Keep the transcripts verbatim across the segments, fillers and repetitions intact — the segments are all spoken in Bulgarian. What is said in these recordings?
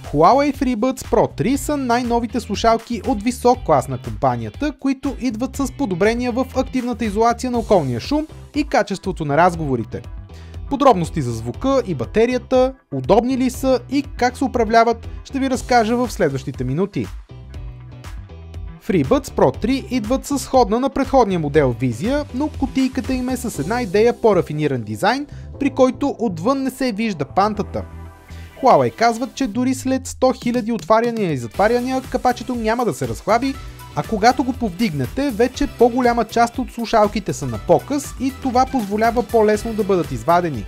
Huawei FreeBuds Pro три са най-новите слушалки от висок клас на компанията, които идват с подобрения в активната изолация на околния шум и качеството на разговорите. Подробности за звука и батерията, удобни ли са и как се управляват, ще ви разкажа в следващите минути. FreeBuds Pro три идват с сходна на предходния модел визия, но кутийката им е с една идея по-рафиниран дизайн, при който отвън не се вижда пантата. Huawei казват, че дори след сто хиляди отваряния и затваряния капачето няма да се разхлаби, а когато го повдигнете, вече по-голяма част от слушалките са на показ и това позволява по-лесно да бъдат извадени.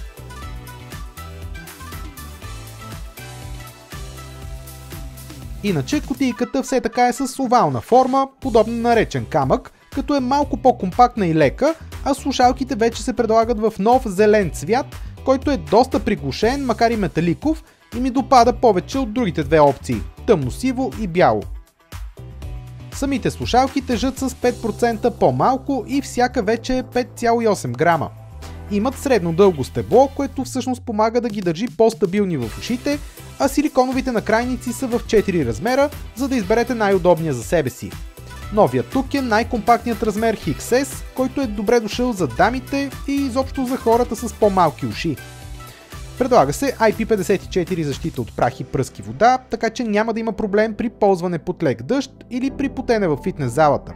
Иначе кутийката все така е с овална форма, подобна на речен камък, като е малко по-компактна и лека, а слушалките вече се предлагат в нов зелен цвят, който е доста приглушен, макар и металиков, и ми допада повече от другите две опции – тъмно-сиво и бяло. Самите слушалки тежат с пет процента по-малко и всяка вече е пет цяло и осем грама. Имат средно дълго стебло, което всъщност помага да ги държи по-стабилни в ушите, а силиконовите накрайници са в четири размера, за да изберете най-удобния за себе си. Новият тук е най-компактният размер Икс Ес, който е добре дошъл за дамите и изобщо за хората с по-малки уши. Предлага се Ай Пи петдесет и четири защита от прах и пръски вода, така че няма да има проблем при ползване под лек дъжд или при потене в фитнес залата.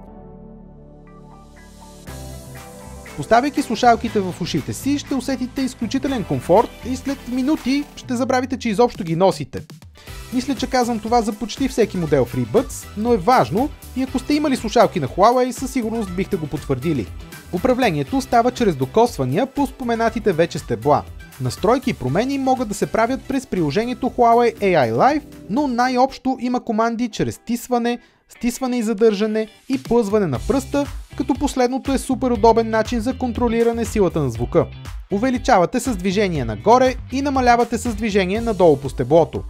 Поставяйки слушалките в ушите си, ще усетите изключителен комфорт и след минути ще забравите, че изобщо ги носите. Мисля, че казвам това за почти всеки модел FreeBuds, но е важно и ако сте имали слушалки на Huawei, със сигурност бихте го потвърдили. Управлението става чрез докосвания по споменатите вече стебла. Настройки и промени могат да се правят през приложението Huawei Ей Ай Live, но най-общо има команди чрез стисване, стисване и задържане и плъзване на пръста, като последното е супер удобен начин за контролиране силата на звука. Увеличавате с движение нагоре и намалявате с движение надолу по стеблото.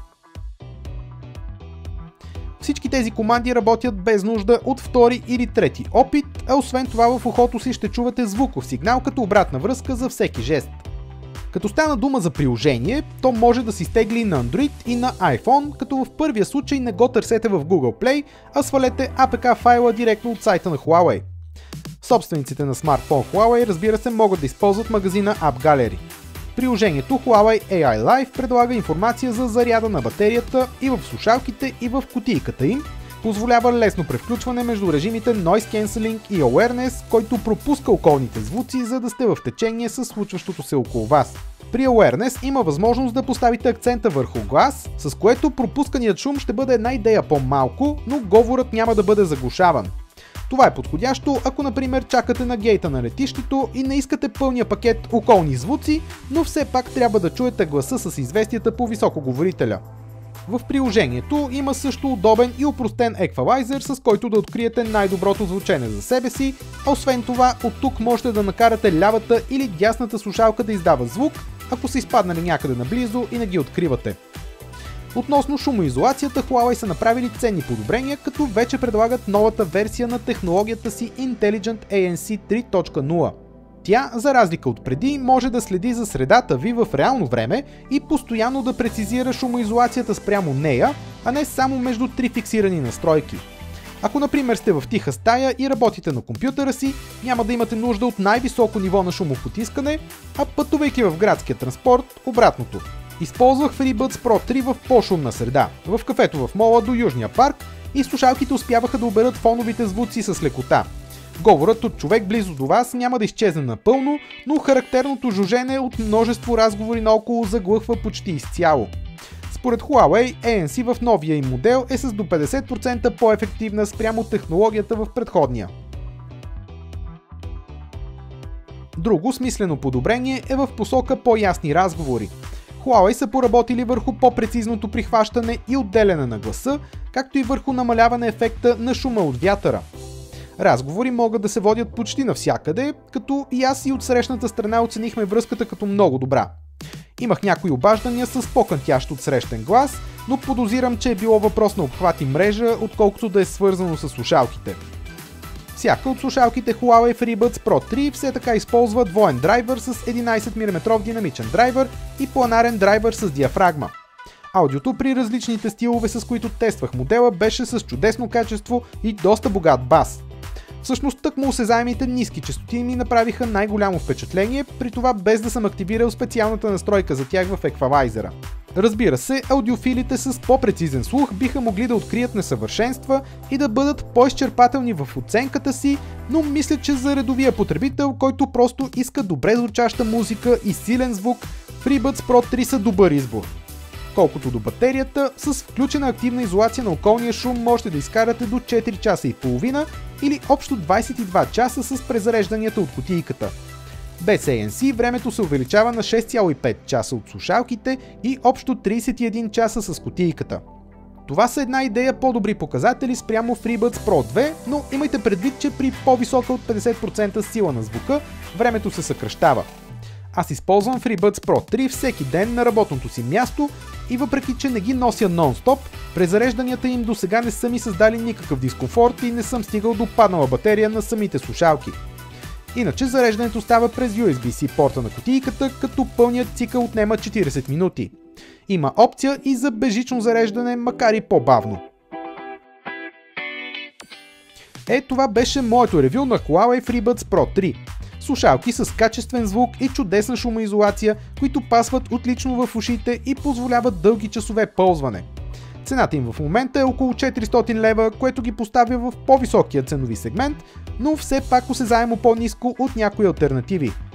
Всички тези команди работят без нужда от втори или трети опит, а освен това в ухото си ще чувате звуков сигнал като обратна връзка за всеки жест. Като стана дума за приложение, то може да се изтегли на Android и на iPhone, като в първия случай не го търсете в Google Play, а свалете Ей Пи Кей файла директно от сайта на Huawei. Собствениците на смартфон Huawei, разбира се, могат да използват магазина App Gallery. Приложението Huawei Ей Ай Live предлага информация за заряда на батерията и в слушалките, и в кутийката им, позволява лесно превключване между режимите Noise Cancelling и Awareness, който пропуска околните звуци, за да сте в течение с случващото се около вас. При Awareness има възможност да поставите акцента върху глас, с което пропусканият шум ще бъде една идея по-малко, но говорът няма да бъде заглушаван. Това е подходящо, ако например чакате на гейта на летището и не искате пълния пакет околни звуци, но все пак трябва да чуете гласа с известията по високоговорителя. В приложението има също удобен и опростен еквалайзер, с който да откриете най-доброто звучене за себе си, а освен това от тук можете да накарате лявата или дясната слушалка да издава звук, ако са изпаднали някъде наблизо и не ги откривате. Относно шумоизолацията, Huawei са направили ценни подобрения, като вече предлагат новата версия на технологията си Intelligent Ей Ен Си три точка нула. Тя, за разлика от преди, може да следи за средата ви в реално време и постоянно да прецизира шумоизолацията спрямо нея, а не само между три фиксирани настройки. Ако например сте в тиха стая и работите на компютъра си, няма да имате нужда от най-високо ниво на шумопотискане, а пътувайки в градския транспорт, обратното. Използвах FreeBuds Pro три в по-шумна среда, в кафето в мола до Южния парк и слушалките успяваха да оберат фоновите звуци с лекота. Говорът от човек близо до вас няма да изчезне напълно, но характерното жужене от множество разговори наоколо заглъхва почти изцяло. Според Huawei, Ей Ен Си в новия им модел е с до петдесет процента по-ефективна спрямо технологията в предходния. Друго смислено подобрение е в посока по-ясни разговори. Huawei са поработили върху по-прецизното прихващане и отделяне на гласа, както и върху намаляване ефекта на шума от вятъра. Разговори могат да се водят почти навсякъде, като и аз и от срещната страна оценихме връзката като много добра. Имах някои обаждания с по-кънтящ от срещен глас, но подозирам, че е било въпрос на обхват и мрежа, отколкото да е свързано с слушалките. Всяка от слушалките Huawei FreeBuds Pro три все така използва двоен драйвер с единайсет милиметров динамичен драйвер и планарен драйвер с диафрагма. Аудиото при различните стилове, с които тествах модела, беше с чудесно качество и доста богат бас. Всъщност тъкмо осезаемите ниски честоти ми направиха най-голямо впечатление, при това без да съм активирал специалната настройка за тях в еквалайзера. Разбира се, аудиофилите с по-прецизен слух биха могли да открият несъвършенства и да бъдат по-изчерпателни в оценката си, но мисля, че за редовия потребител, който просто иска добре звучаща музика и силен звук, FreeBuds Pro три са добър избор. Колкото до батерията, с включена активна изолация на околния шум можете да изкарате до четири часа и половина или общо двадесет и два часа с презарежданията от кутийката. Без Ей Ен Си времето се увеличава на шест цяло и пет часа от слушалките и общо тридесет и един часа с кутийката. Това са една идея по-добри показатели спрямо FreeBuds Pro две, но имайте предвид, че при по-висока от петдесет процента сила на звука времето се съкращава. Аз използвам FreeBuds Pro три всеки ден на работното си място и въпреки, че не ги нося нон-стоп, презарежданията им до сега не са ми създали никакъв дискомфорт и не съм стигал до паднала батерия на самите слушалки. Иначе зареждането става през Ю Ес Би-C порта на кутийката, като пълният цикъл отнема четиридесет минути. Има опция и за безжично зареждане, макар и по-бавно. Е, това беше моето ревю на Huawei FreeBuds Pro три. Слушалки с качествен звук и чудесна шумоизолация, които пасват отлично в ушите и позволяват дълги часове ползване. Цената им в момента е около четиристотин лева, което ги поставя в по-високия ценови сегмент, но все пак осезаемо по-ниско от някои алтернативи.